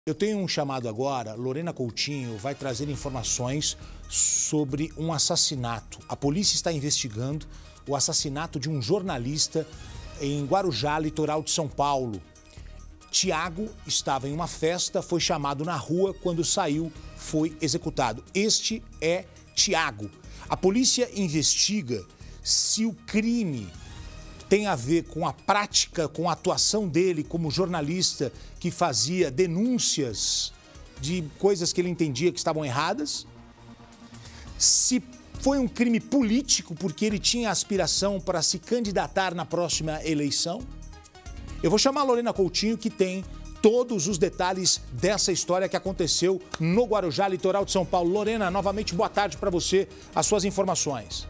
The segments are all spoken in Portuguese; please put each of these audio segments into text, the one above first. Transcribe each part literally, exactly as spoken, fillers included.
Eu tenho um chamado agora, Lorena Coutinho vai trazer informações sobre um assassinato. A polícia está investigando o assassinato de um jornalista em Guarujá, litoral de São Paulo. Tiago estava em uma festa, foi chamado na rua, quando saiu, foi executado. Este é Tiago. A polícia investiga se o crime tem a ver com a prática, com a atuação dele como jornalista que fazia denúncias de coisas que ele entendia que estavam erradas. Se foi um crime político, porque ele tinha aspiração para se candidatar na próxima eleição. Eu vou chamar a Lorena Coutinho, que tem todos os detalhes dessa história que aconteceu no Guarujá, litoral de São Paulo. Lorena, novamente, boa tarde para você, as suas informações.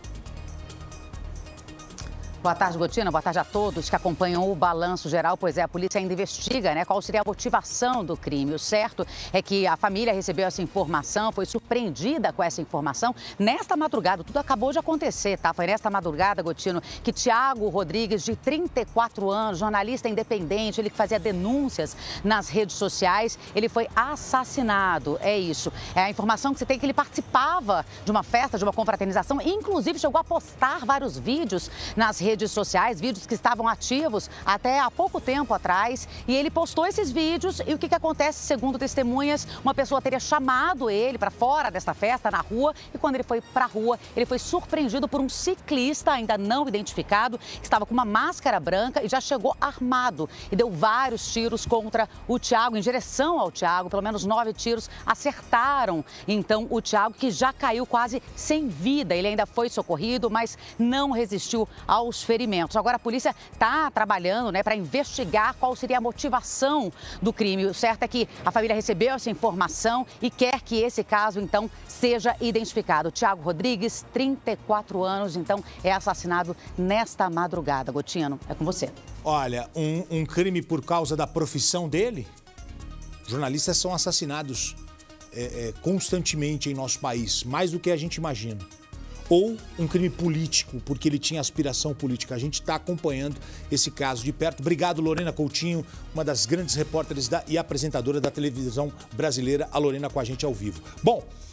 Boa tarde, Gotina. Boa tarde a todos que acompanham o Balanço Geral. Pois é, a polícia ainda investiga, né, qual seria a motivação do crime. O certo é que a família recebeu essa informação, foi surpreendida com essa informação nesta madrugada. Tudo acabou de acontecer, tá? Foi nesta madrugada, Gotino, que Tiago Rodrigues, de trinta e quatro anos, jornalista independente, ele que fazia denúncias nas redes sociais, ele foi assassinado. É isso. É a informação que você tem, que ele participava de uma festa, de uma confraternização, e inclusive chegou a postar vários vídeos nas redes redes sociais, vídeos que estavam ativos até há pouco tempo atrás, e ele postou esses vídeos. E o que que acontece? Segundo testemunhas, uma pessoa teria chamado ele para fora desta festa, na rua, e quando ele foi para a rua, ele foi surpreendido por um ciclista ainda não identificado, que estava com uma máscara branca e já chegou armado e deu vários tiros contra o Tiago, em direção ao Tiago. Pelo menos nove tiros acertaram então o Tiago, que já caiu quase sem vida. Ele ainda foi socorrido, mas não resistiu aos ferimentos. Agora a polícia está trabalhando, né, para investigar qual seria a motivação do crime. O certo é que a família recebeu essa informação e quer que esse caso, então, seja identificado. Tiago Rodrigues, trinta e quatro anos, então, é assassinado nesta madrugada. Gotino, é com você. Olha, um, um crime por causa da profissão dele? Jornalistas são assassinados é, é, constantemente em nosso país, mais do que a gente imagina. Ou um crime político, porque ele tinha aspiração política. A gente está acompanhando esse caso de perto. Obrigado, Lorena Coutinho, uma das grandes repórteres da, e apresentadora da televisão brasileira, a Lorena com a gente ao vivo. Bom...